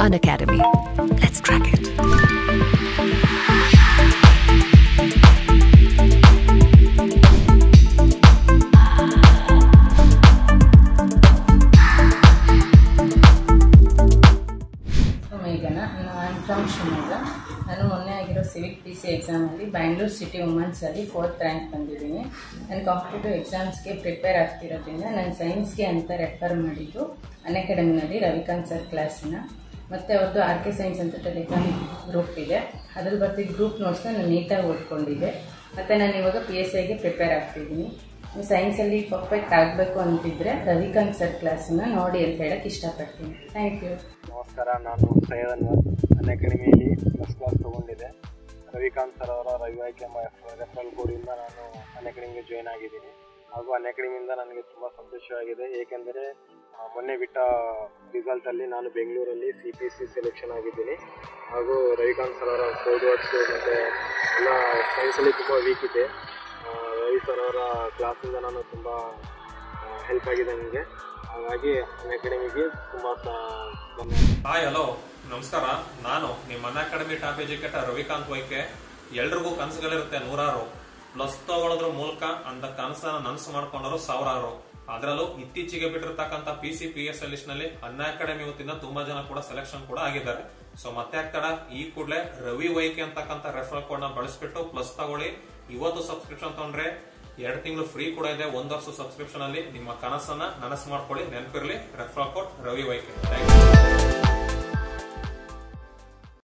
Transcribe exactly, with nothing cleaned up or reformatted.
Unacademy. Let's crack it. From Shimaga. ನಾನು ಮೊನ್ನೆ ಆಗಿರೋ ಸಿವಿಕ್ ಪಿ ಸಿ ಎಕ್ಸಾಮಲ್ಲಿ ಬ್ಯಾಂಗ್ಳೂರ್ ಸಿಟಿ ವುಮೆನ್ಸಲ್ಲಿ ಫೋರ್ತ್ ರ್ಯಾಂಕ್ ಬಂದಿದ್ದೀನಿ. ನಾನು ಕಾಂಪಿಟೇಟಿವ್ ಎಕ್ಸಾಮ್ಸ್ಗೆ ಪ್ರಿಪೇರ್ ಆಗ್ತಿರೋದ್ರಿಂದ ನಾನು ಸೈನ್ಸ್ಗೆ ಅಂತ ರೆಫರ್ ಮಾಡಿದ್ದು ಅನ್ಅಕಾಡೆಮಿನಲ್ಲಿ ರವಿಕಾಂತ್ ಸರ್ ಕ್ಲಾಸನ್ನ. ಮತ್ತು ಅವ್ರದ್ದು ಆರ್ ಕೆ ಸೈನ್ಸ್ ಅಂತ ಟೆಲಿಗ್ರಾಮ್ ಗ್ರೂಪ್ ಇದೆ, ಅದ್ರಲ್ಲಿ ಬರ್ತಿದ್ದ ಗ್ರೂಪ್ ನೋಟ್ಸ್ನ ನಾನು ನೀಟಾಗಿ ಓದ್ಕೊಂಡಿದ್ದೆ. ಮತ್ತು ನಾನು ಇವಾಗ ಪಿ ಎಸ್ ಐಗೆ ಪ್ರಿಪೇರ್ ಆಗ್ತಿದ್ದೀನಿ. ಸೈನ್ಸಲ್ಲಿ ಪರ್ಫೆಕ್ಟ್ ಆಗಬೇಕು ಅಂತಿದ್ರೆ ರವಿಕಾಂತ್ ಸರ್ ಕ್ಲಾಸನ್ನು ನೋಡಿ ಅಂತ ಹೇಳಕ್ಕೆ ಇಷ್ಟಪಡ್ತೀನಿ. Thank you. ನಮಸ್ಕಾರ, ನಾನು ಸೈಯದ್ ಅನ್ವರ್. ಅನ್ಅಕಾಡೆಮಿಯಲ್ಲಿ ಫಸ್ಟ್ ಕ್ಲಾಸ್ ತೊಗೊಂಡಿದ್ದೆ. ರವಿಕಾಂತ್ ಸರ್ ಅವರ ರವಿವಾಯ್ಕೆ ಎಂಬ ರೆಫರಲ್ ಕೋಡಿಂದ ನಾನು ಅನ್ಅಕಾಡೆಮಿಗೆ ಜಾಯ್ನ್ ಆಗಿದ್ದೀನಿ. ಹಾಗೂ ಅನ್ಅಕಾಡೆಮಿಯಿಂದ ನನಗೆ ತುಂಬ ಸಂತೋಷವಾಗಿದೆ, ಏಕೆಂದರೆ ಮೊನ್ನೆ ಬಿಟ್ಟ ರಿಸಲ್ಟಲ್ಲಿ ನಾನು ಬೆಂಗಳೂರಲ್ಲಿ ಸಿ ಪಿ ಸಿ ಸೆಲೆಕ್ಷನ್ ಆಗಿದ್ದೀನಿ. ಹಾಗೂ ರವಿಕಾಂತ್ ಸರ್ ಅವರ ಕೋಡ್ವರ್ಡ್ಸು ಮತ್ತು ಎಲ್ಲ ಸೈನ್ಸಲ್ಲಿ ತುಂಬ ವೀಕ್ ಇದೆ. ರವಿ ಸರ್ ಅವರ ಕ್ಲಾಸಿಂದ ನಾನು ತುಂಬ ಹೆಲ್ಪ್ ಆಗಿದೆ ನನಗೆ. ಹಾಗಾಗಿ ಅನ್ಅಕಾಡೆಮಿಗೆ ತುಂಬ ಧನ್ಯವಾದ. ಹಾಯ್, ಹಲೋ, ನಮಸ್ಕಾರ. ನಾನು ನಿಮ್ಮ Unacademy top educator Ravikant Y K. ಎಲ್ರಿಗೂ ಕನಸುಗಳಿರುತ್ತೆ ನೂರಾರು, ಪ್ಲಸ್ ತಗೊಳ್ಳೋದ್ರ ಮೂಲಕ ಅಂತ ಕನಸನ್ನ ನನಸು ಮಾಡ್ಕೊಂಡವರು ಸಾವಿರಾರು. ಅದರಲ್ಲೂ ಇತ್ತೀಚೆಗೆ ಬಿಟ್ಟಿರ್ತಕ್ಕಂಥ P C P S list ನಲ್ಲಿ ಅನ್ಅಕಾಡೆಮಿ ವತಿಯಿಂದ ತುಂಬಾ ಜನ ಕೂಡ ಸೆಲೆಕ್ಷನ್ ಕೂಡ ಆಗಿದ್ದಾರೆ. ಸೊ ಮತ್ತೆ ಆಗ್ತಾಡ ಈ ಕೂಡಲೇ ರವಿ ವೈಕೆ ಅಂತಕ್ಕಂಥ ರೆಫರಲ್ ಕೋಡ್ ನ ಬಳಸ್ಬಿಟ್ಟು ಪ್ಲಸ್ ತಗೊಳ್ಳಿ. ಇವತ್ತು ಸಬ್ಸ್ಕ್ರಿಪ್ಷನ್ ತಗೊಂಡ್ರೆ ಎರಡು ತಿಂಗಳು ಫ್ರೀ ಕೂಡ ಇದೆ. ಒಂದು ವರ್ಷ ಸಬ್ಸ್ಕ್ರಿಪ್ಷನ್ ಅಲ್ಲಿ ನಿಮ್ಮ ಕನಸನ್ನ ನನಸು ಮಾಡ್ಕೊಳ್ಳಿ. ನೆನಪಿರ್ಲಿ, referral code Ravi Y K. Thank you.